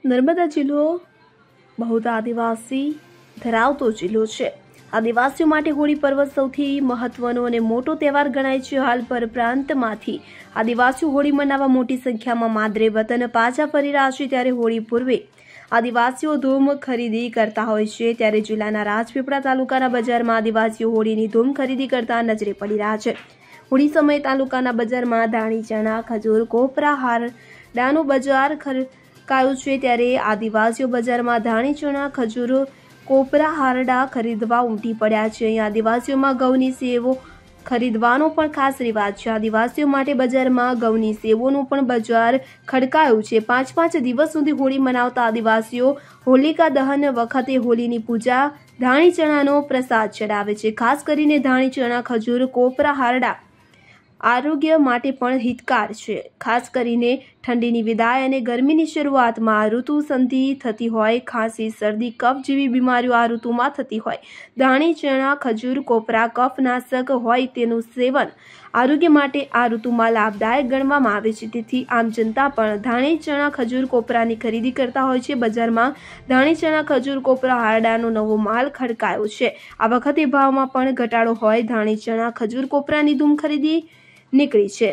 નર્મદા જિલ્લો બહુત આદિવાસી ધરાવતો જિલ્લો છે। આદિવાસીઓ માટે હોળી પર્વ સૌથી મહત્વનો અને મોટો તહેવાર ગણાય છે। હાલ પરપ્રાંતમાંથી આદિવાસીઓ હોળી મનાવવા મોટી સંખ્યામાં માદરે વતન પાછા ફરી રહ્યા છે। ત્યારે હોળી પૂર્વે આદિવાસીઓ ધૂમ ખરીદી કરતા હોય છે। ત્યારે જિલ્લાના રાજપીપળા તાલુકાના બજારમાં આદિવાસીઓ હોળીની ધૂમ ખરીદી કરતા નજરે પડી રહ્યા છે। હોળી સમયે તાલુકાના બજારમાં ધાણી, ચણા, ખજૂર, કોપરા, હારડાનું બજાર ખરકાયું છે। ત્યારે આદિવાસીઓ બજારમાં ધાણી, ચણા, ખજૂર, કોપરા, હારડા ખરીદવા ઉમટી પડ્યા છે। અહીં આદિવાસીઓમાં ઘઉંની સેવો ખરીદવાનો પણ ખાસ રિવાજ છે। આદિવાસીઓ માટે બજારમાં ઘઉંની સેવોનું પણ બજાર ખડકાયું છે। 5 દિવસ સુધી હોળી મનાવતા આદિવાસીઓ હોલિકા દહન વખતે હોળીની પૂજા ધાણી, ચણાનો પ્રસાદ ચડાવે છે। ખાસ કરીને ધાણી, ચણા, ખજૂર, કોપરા, હારડા આરોગ્ય માટે પણ હિતકાર છે। ખાસ કરીને ઠંડીની વિદાય અને ગરમીની શરૂઆતમાં ઋતુ સંધિ થતી હોય, ખાંસી, શરદી, કફ જેવી બીમારીઓ આ ઋતુમાં થતી હોય, ધાણી, ચણા, ખજૂર, કોપરા કફનાશક હોય તેનું સેવન આરોગ્ય માટે આ ઋતુમાં લાભદાયક ગણવામાં આવે છે। તેથી આમ જનતા પણ ધાણી, ચણા, ખજૂર, કોપરાની ખરીદી કરતા હોય છે। બજારમાં ધાણી, ચણા, ખજૂર, કોપરા, હારડાનો નવો માલ ખડકાયો છે। આ વખતે ભાવમાં પણ ઘટાડો હોય ધાણી, ચણા, ખજૂર, કોપરાની ધૂમ ખરીદી નીકળી છે।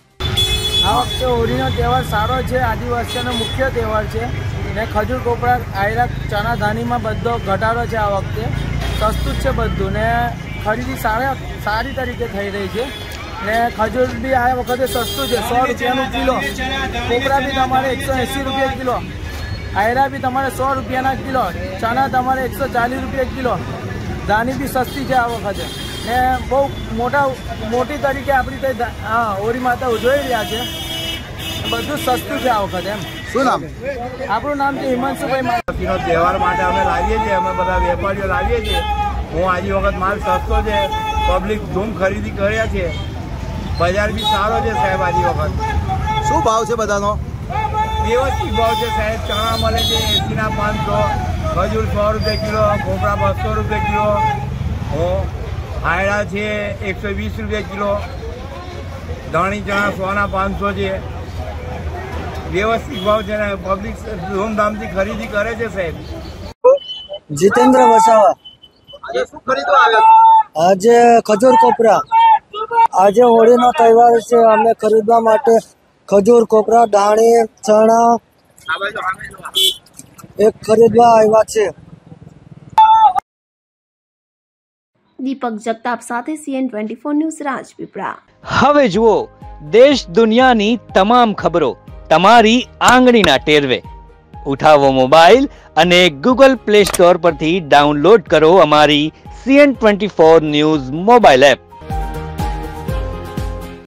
આ વખતે હોળીનો તહેવાર સારો છે। આદિવાસીઓનો મુખ્ય તહેવાર છે ને ખજૂર, કોપરા, આયરા, ચણા, ધાણીમાં બધો ઘટાડો છે। આ વખતે સસ્તું જ છે બધું ને ખરીદી સારી તરીકે થઈ રહી છે ને ખજૂર બી આ વખતે સસ્તું છે। 100 રૂપિયાનું કિલો, કોપરા બી તમારે 180 રૂપિયા કિલો, આયરા બી તમારે 100 રૂપિયાના કિલો, ચણા તમારે 140 રૂપિયા કિલો, ધાણી બી સસ્તી છે આ વખતે ને બહુ મોટી તરીકે આપણી હોળી માતા ઉજવાઈ રહ્યા છે। બધું સસ્તું છે આ વખતે। એમ શું નામ? આપણું નામ છે હિમાંશુભાઈ। તહેવાર માટે અમે લાવીએ છીએ, અમે બધા વેપારીઓ લાવીએ છીએ। હું આજે વખત માલ સસ્તો છે, પબ્લિક ધૂમ ખરીદી કર્યા છે, બજાર બી સારો છે સાહેબ। આજે વખત શું ભાવ છે બધાનો? વ્યવસ્થિત ભાવ છે સાહેબ। ચણા મળે છે 80 ના 500, ખજૂર 100 રૂપિયા કિલો, કોપરા 200 રૂપિયા કિલો, આયડા છે 120 રૂપિયા કિલો, ધાણી, ચણા 100 ના 500 છે। વ્યવસ્થિત ભાવ છે ને પબ્લિક ધૂમધામથી ખરીદી કરે છે સાહેબ। જીતેન્દ્ર વસાવા। આજે ખજૂર, કોપરા, આજે હોળીનો તહેવાર છે, અમે ખરીદવા માટે ખજૂર, કોપરા, ધાણી, ચણા એક ખરીદવા આવ્યા છે। દીપક જગતાપ સાથે CN24 ન્યૂઝ રાજપીપળા। હવે જુઓ દેશ દુનિયાની તમામ ખબરો તમારી આંગળીના ટેરવે। ઉઠાવો મોબાઈલ અને Google Play Store પરથી ડાઉનલોડ કરો અમારી CN24 ન્યૂઝ મોબાઈલ એપ।